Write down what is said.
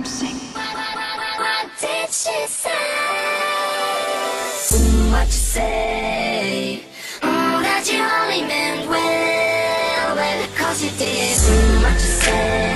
Sing. What did she say? What you say? That you only meant well, well, 'cause you did. What you say?